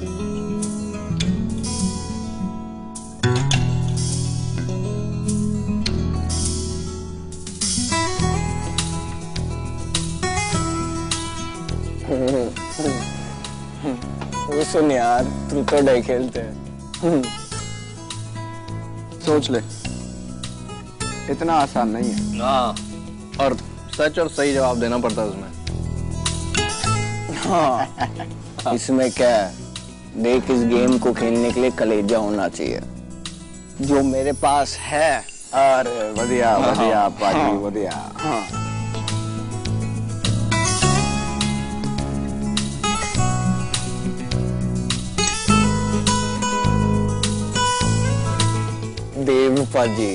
सुन यार, तू तो डे खेलते हैं। सोच ले, इतना आसान नहीं है। हाँ, और सच और सही जवाब देना पड़ता है उसमें। हाँ, इसमें क्या है, देख इस गेम को खेलने के लिए कलेजा होना चाहिए, जो मेरे पास है। अरे बढ़िया बढ़िया पाजी, बढ़िया। हाँ। देव पाजी,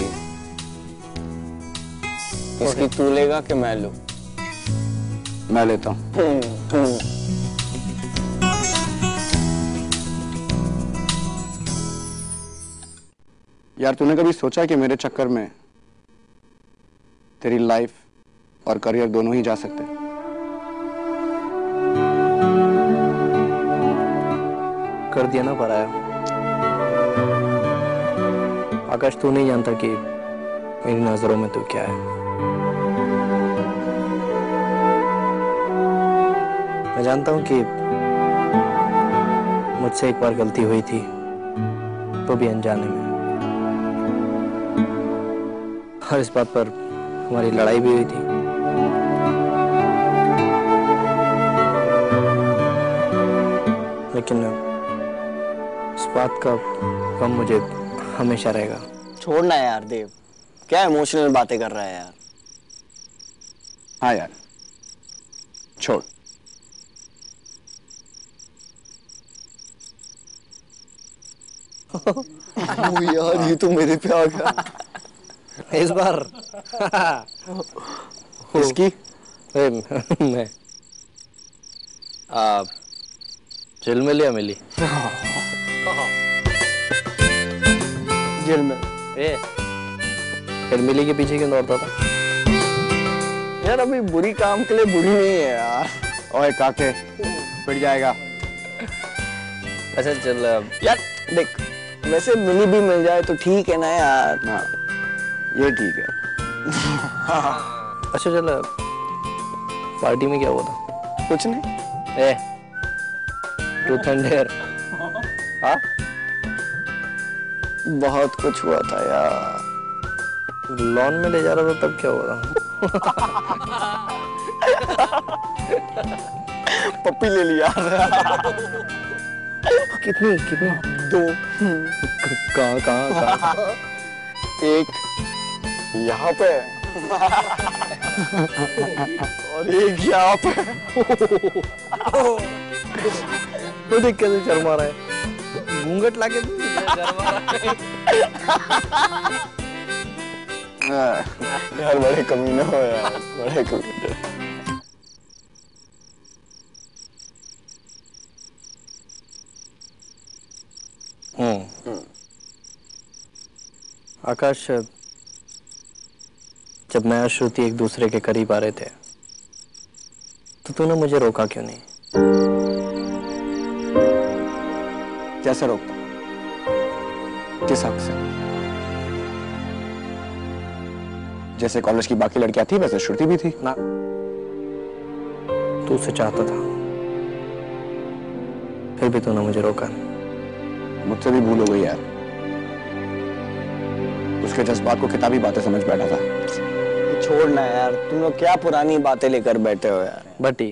इसकी तू लेगा कि मैं लूं? मैं लेता हूँ। यार तूने कभी सोचा कि मेरे चक्कर में तेरी लाइफ और करियर दोनों ही जा सकते हैं? कर दिया ना पराया। आकाश, तू नहीं जानता कि मेरी नजरों में तू क्या है। मैं जानता हूं कि मुझसे एक बार गलती हुई थी, तो भी अनजाने में, और इस बात पर हमारी लड़ाई भी हुई थी। लेकिन इस बात का गम मुझे हमेशा रहेगा। छोड़ना यार देव, क्या इमोशनल बातें कर रहा है यार। हाँ यार, छोड़। यार ये तो मेरे पे आ गया इस बार। इसकी मैं जेल में लिया मिली। जेल में फिर मिली के पीछे क्यों दौड़ता था? यार अभी बुरी काम के लिए बुरी नहीं है यार। ओए काके, पिट जाएगा। अच्छा चल यार देख, वैसे मिली भी मिल जाए तो ठीक है ना यार। हाँ, ये ठीक है। अच्छा चल, पार्टी में क्या हुआ था? कुछ नहीं। Truth and dare. हाँ, बहुत कुछ हुआ था यार। लॉन में ले जा रहा था तब क्या हुआ था? पप्पी ले लिया। कितनी कितनी? 2। कहाँ कहाँ कहाँ? एक यहाँ पे और एक यहाँ पे। तो देख कैसे शर्मा रहा है, घूंघट लाके शर्मा रहा है। यार बड़े कमीने हो यार, बड़े कमीने। आकाश, जब मैं और श्रुति एक दूसरे के करीब आ रहे थे तो तूने मुझे रोका क्यों नहीं? कैसे रोकता? किस हक से? जैसे कॉलेज की बाकी लड़कियां थी वैसे श्रुति भी थी ना, तू उसे चाहता था, फिर भी तूने मुझे रोका। मुझसे भी भूल हो गई यार। उसके जज्बात को किताबी बातें समझ बैठा था। छोड़ना यार, तुम लोग क्या पुरानी बातें लेकर बैठे हो यार। बटी,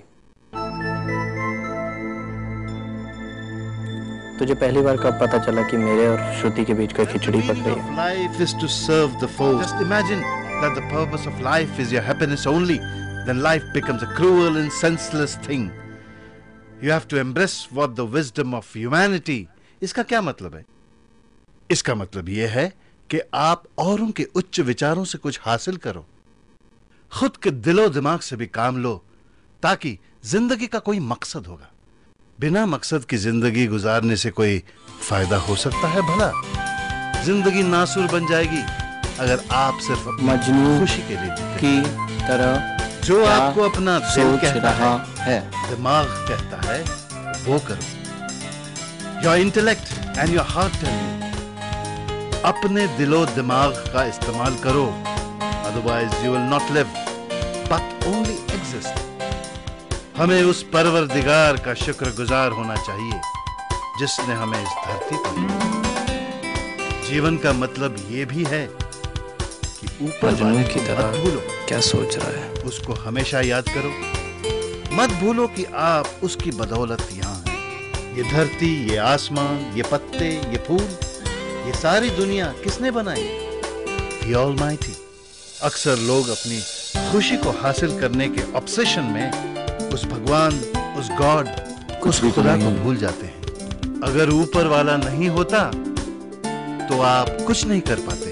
तुझे पहली बार कब पता चला कि मेरे और श्रुति के बीच कोई खिचड़ी पक रही है? Life is to serve the foe. Just imagine that the purpose of life is your happiness only. Then life becomes a cruel and senseless thing. You have to embrace what the wisdom of humanity. इसका क्या मतलब है? इसका मतलब यह है कि आप औरों के उच्च विचारों से कुछ हासिल करो, खुद के दिलो दिमाग से भी काम लो, ताकि जिंदगी का कोई मकसद होगा। बिना मकसद की जिंदगी गुजारने से कोई फायदा हो सकता है भला? जिंदगी नासुर बन जाएगी अगर आप सिर्फ मजनू खुशी के लिए जीते। की तरह जो आपको अपना दिल सोच कहता रहा है, दिमाग कहता है, वो करो। Your intellect and your heart tell you, अपने दिलो दिमाग का इस्तेमाल करो, otherwise you will not live but only exist. हमें उस परवरदिगार का शुक्रगुजार होना चाहिए जिसने हमें इस धरती पर भेजा। जीवन का मतलब ये भी है कि ऊपर वाले की तरह मत भूलो क्या सोच रहा है, उसको हमेशा याद करो। मत भूलो कि आप उसकी बदौलत यहाँ हैं। ये धरती, ये आसमान, ये पत्ते, ये फूल, ये सारी दुनिया किसने बनाई? The Almighty। अक्सर लोग अपनी खुशी को हासिल करने के ऑब्सेशन में उस भगवान, उस गॉड, उस खुदा को भूल जाते हैं। अगर ऊपर वाला नहीं होता तो आप कुछ नहीं कर पाते।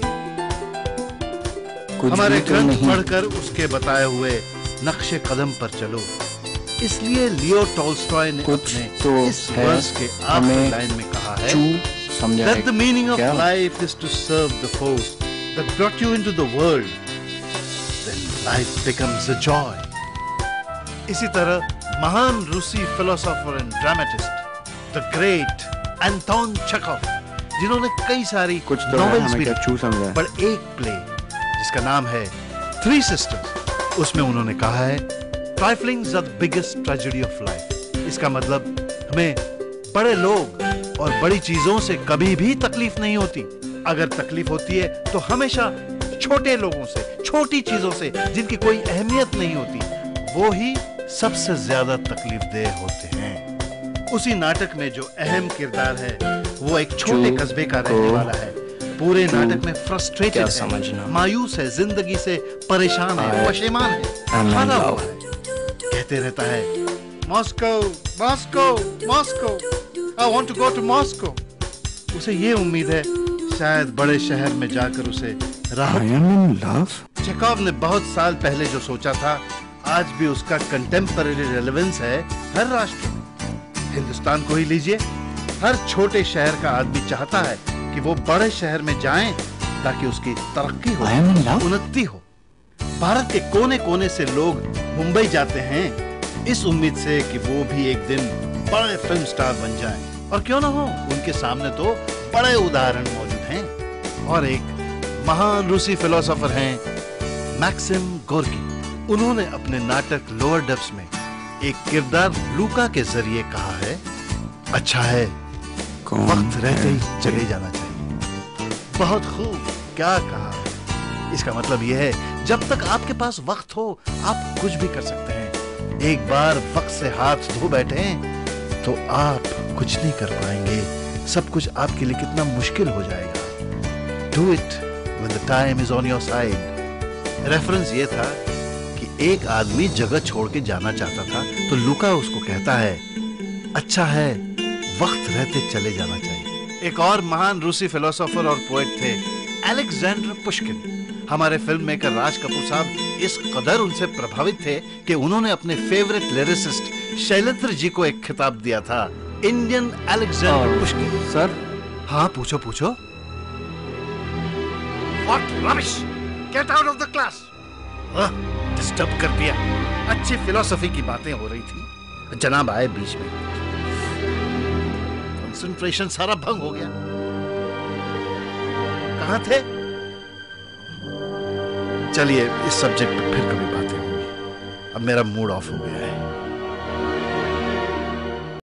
हमारे ग्रंथ पढ़कर उसके बताए हुए नक्शे कदम पर चलो। इसलिए लियो टॉल्स्टॉय ने अपने इस वर्स के आखिरी लाइन में कहा है that the meaning of life is to serve the force that brought you into the world, then life becomes a joy। इसी तरह महान रूसी philosopher and dramatist the great Anton Chekhov, जिन्होंने कई सारी नॉवेल्स भी लिखी, पर एक प्ले जिसका नाम है थ्री सिस्टर्स, उसमें उन्होंने कहा है triflings are the biggest tragedy of life. इसका मतलब हमें बड़े लोग और बड़ी चीजों से कभी भी तकलीफ नहीं होती। अगर तकलीफ होती है तो हमेशा छोटे लोगों से, छोटी चीजों से जिनकी कोई अहमियत नहीं होती, वो ही सबसे ज्यादा तकलीफदेह होते हैं। उसी नाटक में जो अहम किरदार है वो एक छोटे कस्बे का रहने वाला है। पूरे नाटक में फ्रस्ट्रेटेड है, मायूस है, जिंदगी से परेशान है, पशेमान है, हारा हुआ है। कहते रहता है Moscow Moscow Moscow, I want to go to Moscow. उसे ये उम्मीद है शायद बड़े शहर में जाकर उसे राहत। चेखव ने बहुत साल पहले जो सोचा था आज भी उसका कंटेम्पररी रेलेवेंस है हर राष्ट्र में। हिंदुस्तान को ही लीजिए, हर छोटे शहर का आदमी चाहता है कि वो बड़े शहर में जाएं ताकि उसकी तरक्की हो, उन्नति हो। भारत के कोने कोने से लोग मुंबई जाते हैं इस उम्मीद से कि वो भी एक दिन बड़े फिल्म स्टार बन जाएं। और क्यों ना हो, उनके सामने तो बड़े उदाहरण मौजूद हैं। और एक महान रूसी फिलोसोफर हैं मैक्सिम गोर्की। उन्होंने अपने नाटक लोअर डेप्थ्स में एक किरदार लूका के जरिए कहा है, अच्छा है वक्त रहते ही चले जाना चाहिए। बहुत खूब, क्या कहा। इसका मतलब यह है जब तक आपके पास वक्त हो आप कुछ भी कर सकते हैं। एक बार वक्त से हाथ धो बैठे तो आप कुछ नहीं कर पाएंगे। सब कुछ आपके लिए कितना मुश्किल हो जाएगा। Do it when the time is on your side। Reference ये था कि एक आदमी जगह छोड़ के जाना चाहता था तो लूका उसको कहता है अच्छा है वक्त रहते चले जाना चाहिए। एक और महान रूसी फिलोसोफर और पोएट थे अलेक्जेंडर पुश्किन। हमारे फिल्म मेकर राज कपूर साहब इस कदर उनसे प्रभावित थे कि उन्होंने अपने फेवरेट लिरिसिस्ट शैलेंद्र जी को एक खिताब दिया था, इंडियन अलेक्जेंडर पुश्किन। सर हाँ पूछो पूछो। What rubbish! Get out of the class! Disturb कर दिया। अच्छी फिलोसफी की बातें हो रही थी, जनाब आए बीच में, कंसंट्रेशन सारा भंग हो गया। कहां थे? चलिए इस सब्जेक्ट पे फिर कभी बातें होंगी। अब मेरा मूड ऑफ हो गया है।